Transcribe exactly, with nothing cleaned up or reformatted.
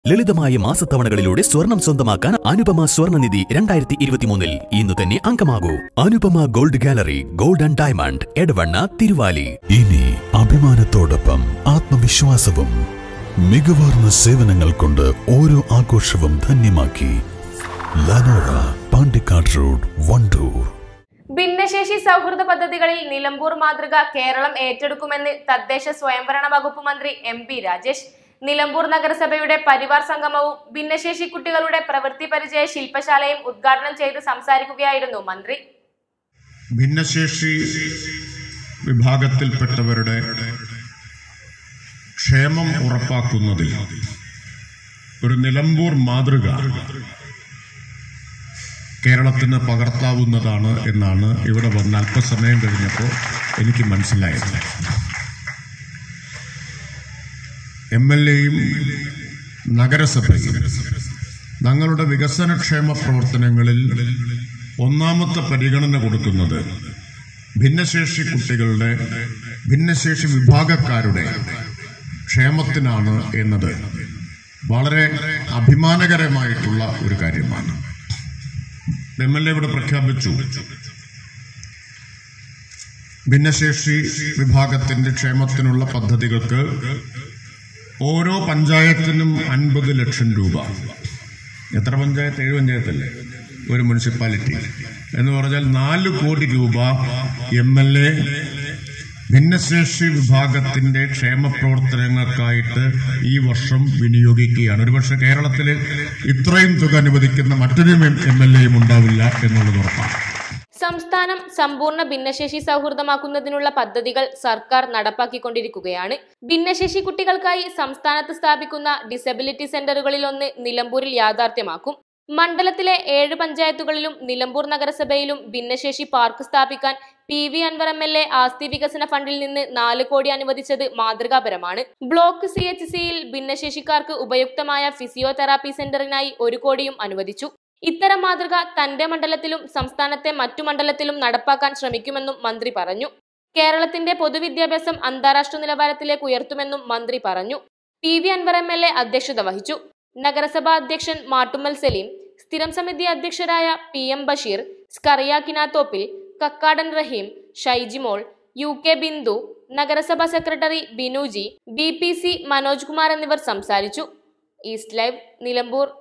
ലളിതമായ മാസത്തവണകളിലൂടെ സ്വർണം സ്വന്തമാക്കാൻ അനുപമ സ്വർണ്ണനിധി രണ്ടായിരത്തി ഇരുപത്തിമൂന്നിൽ ഇന്ന് തന്നെ അംഗമാകൂ. Anupama gold gallery, gold and diamond, Edavanna, Thiruvali. ഇനി അഭിമാനത്തോടൊപ്പം ആത്മവിശ്വാസവും. മികവാർന്ന സേവനങ്ങൾ കൊണ്ട് ഓരോ ആഘോഷവും ധന്യമാക്കി. ലനോറ, പാണ്ടിക്കാട് റോഡ്, വണ്ടൂർ. ഭിന്നശേഷി സൗഹൃദ പദ്ധതികളിൽ നിലമ്പൂർ മാതൃക കേരളം ഏറ്റെടുക്കുമെന്ന് തദ്ദേശ സ്വയംഭരണ വകുപ്പ് മന്ത്രി എം ബി രാജേഷ്. നിലമ്പൂർ നഗരസഭയുടെ പരിവാർ സംഗമവും ഭിന്നശേഷി കുട്ടികളുടെ പ്രവൃത്തി പരിചയ ശില്പശാലയും ഉദ്ഘാടനം ചെയ്ത് സംസാരിക്കുകയായിരുന്നു മന്ത്രി. ഭിന്നശേഷി വിഭാഗത്തിൽപ്പെട്ടവരുടെ ക്ഷേമം ഉറപ്പാക്കുന്നതിൽ ഒരു നിലമ്പൂർ മാതൃക കേരളത്തിന് പകർത്താവുന്നതാണ് എന്നാണ് ഇവിടെ വന്ന് അല്പസമയം കഴിഞ്ഞപ്പോൾ എനിക്ക് മനസ്സിലായത്. എം എൽ എയും നഗരസഭയും ഞങ്ങളുടെ വികസനക്ഷേമ പ്രവർത്തനങ്ങളിൽ ഒന്നാമത്തെ പരിഗണന കൊടുക്കുന്നത് ഭിന്നശേഷി കുട്ടികളുടെ, ഭിന്നശേഷി വിഭാഗക്കാരുടെ ക്ഷേമത്തിനാണ് എന്നത് വളരെ അഭിമാനകരമായിട്ടുള്ള ഒരു കാര്യമാണ്. എം എൽ എ ഇവിടെ പ്രഖ്യാപിച്ചു, ഭിന്നശേഷി വിഭാഗത്തിന്റെ ക്ഷേമത്തിനുള്ള പദ്ധതികൾക്ക് ഓരോ പഞ്ചായത്തിനും അൻപത് ലക്ഷം രൂപ. എത്ര പഞ്ചായത്ത്? ഏഴ് പഞ്ചായത്തല്ലേ ഒരു മുനിസിപ്പാലിറ്റി എന്ന് പറഞ്ഞാൽ നാല് കോടി രൂപ എം എൽ എ ഭിന്നശേഷി വിഭാഗത്തിന്റെ ക്ഷേമ പ്രവർത്തനങ്ങൾക്കായിട്ട് ഈ വർഷം വിനിയോഗിക്കുകയാണ്. ഒരുപക്ഷെ കേരളത്തിൽ ഇത്രയും തുക അനുവദിക്കുന്ന മറ്റൊരു എം എൽ എയും ഉണ്ടാവില്ല എന്നുള്ളത് ഉറപ്പാണ്. സംസ്ഥാനം സമ്പൂർണ്ണ ഭിന്നശേഷി സൗഹൃദമാക്കുന്നതിനുള്ള പദ്ധതികൾ സർക്കാർ നടപ്പാക്കിക്കൊണ്ടിരിക്കുകയാണ്. ഭിന്നശേഷി കുട്ടികൾക്കായി സംസ്ഥാനത്ത് സ്ഥാപിക്കുന്ന ഡിസബിലിറ്റി സെന്ററുകളിലൊന്ന് നിലമ്പൂരിൽ യാഥാർത്ഥ്യമാക്കും. മണ്ഡലത്തിലെ ഏഴ് പഞ്ചായത്തുകളിലും നിലമ്പൂർ നഗരസഭയിലും ഭിന്നശേഷി പാർക്ക് സ്ഥാപിക്കാൻ P V Anvar M L A ആസ്തി വികസന ഫണ്ടിൽ നിന്ന് നാല് കോടി അനുവദിച്ചത് മാതൃകാപരമാണ്. ബ്ലോക്ക് സി എച്ച് സിയിൽ ഭിന്നശേഷിക്കാർക്ക് ഉപയുക്തമായ ഫിസിയോതെറാപ്പി സെന്ററിനായി ഒരു കോടിയും അനുവദിച്ചു. ഇത്തരം മാതൃക തന്റെ മണ്ഡലത്തിലും സംസ്ഥാനത്തെ മറ്റു മണ്ഡലത്തിലും നടപ്പാക്കാൻ ശ്രമിക്കുമെന്നും മന്ത്രി പറഞ്ഞു. കേരളത്തിന്റെ പൊതുവിദ്യാഭ്യാസം അന്താരാഷ്ട്ര നിലവാരത്തിലേക്ക് ഉയർത്തുമെന്നും മന്ത്രി പറഞ്ഞു. P V Anvar M L A അധ്യക്ഷത വഹിച്ചു. നഗരസഭാ അധ്യക്ഷൻ മാട്ടുമ്മൽ സലീം, സ്ഥിരം സമിതി അധ്യക്ഷരായ P M Basheer, Skaria Kinathoppil, Kakkadan Raheem, Shyjimol, U K Bindu, നഗരസഭാ secretary Binuji, B P C Manoj Kumar എന്നിവർ സംസാരിച്ചു. East live, Nilambur.